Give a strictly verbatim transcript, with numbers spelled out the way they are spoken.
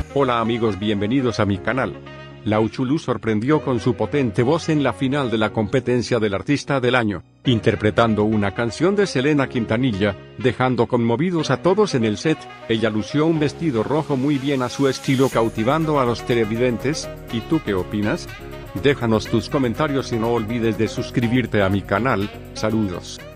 Hola amigos, bienvenidos a mi canal. Lau Chulu sorprendió con su potente voz en la final de la competencia del Artista del Año, interpretando una canción de Selena Quintanilla, dejando conmovidos a todos en el set. Ella lució un vestido rojo muy bien a su estilo, cautivando a los televidentes. ¿Y tú qué opinas? Déjanos tus comentarios y no olvides de suscribirte a mi canal. Saludos.